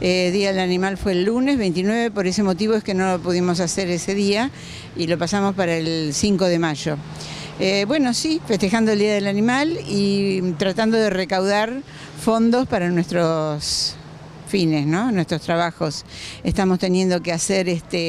Día del Animal fue el lunes 29, por ese motivo es que no lo pudimos hacer ese día y lo pasamos para el 5 de mayo. Bueno, sí, festejando el Día del Animal y tratando de recaudar fondos para nuestros fines, ¿no? Nuestros trabajos. Estamos teniendo que hacer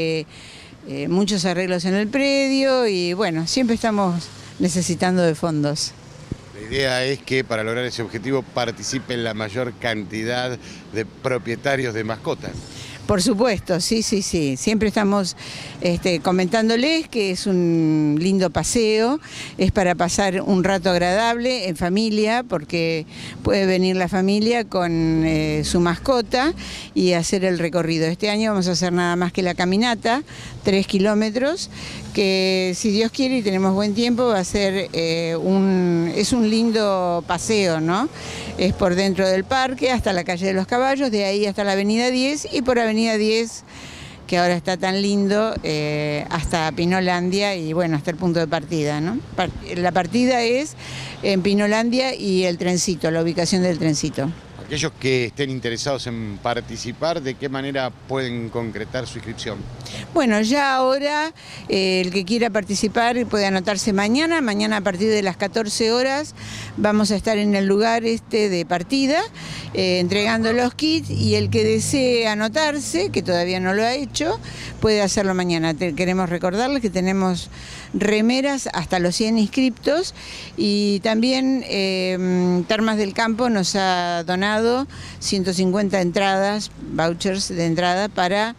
muchos arreglos en el predio y bueno, siempre estamos necesitando de fondos. La idea es que para lograr ese objetivo participen la mayor cantidad de propietarios de mascotas. Por supuesto, sí. Siempre estamos comentándoles que es un lindo paseo, es para pasar un rato agradable en familia, porque puede venir la familia con su mascota y hacer el recorrido. Este año vamos a hacer nada más que la caminata, 3 kilómetros, que si Dios quiere y tenemos buen tiempo va a ser es un lindo paseo, ¿no? Es por dentro del parque hasta la calle de los Caballos, de ahí hasta la avenida 10 y por avenida 10, que ahora está tan lindo, hasta Pinolandia y bueno, hasta el punto de partida, ¿no? La partida es en Pinolandia y el trencito, la ubicación del trencito. Aquellos que estén interesados en participar, ¿de qué manera pueden concretar su inscripción? Bueno, ya ahora el que quiera participar puede anotarse mañana a partir de las 14 horas vamos a estar en el lugar de partida entregando los kits y el que desee anotarse, que todavía no lo ha hecho, puede hacerlo mañana. Queremos recordarles que tenemos remeras hasta los 100 inscriptos y también Termas del Campo nos ha donado 150 entradas, vouchers de entrada para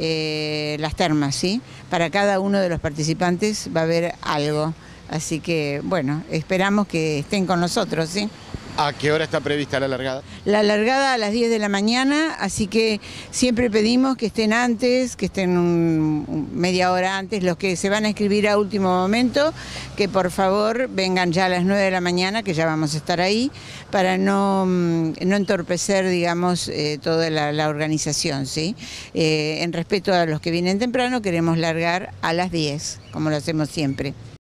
las termas, ¿sí? Para cada uno de los participantes va a haber algo. Así que, bueno, esperamos que estén con nosotros, ¿sí? ¿A qué hora está prevista la largada? La largada a las 10 de la mañana, así que siempre pedimos que estén antes, que estén media hora antes, los que se van a inscribir a último momento, que por favor vengan ya a las 9 de la mañana, que ya vamos a estar ahí, para no entorpecer, digamos, toda la organización, ¿sí? En respeto a los que vienen temprano, queremos largar a las 10, como lo hacemos siempre.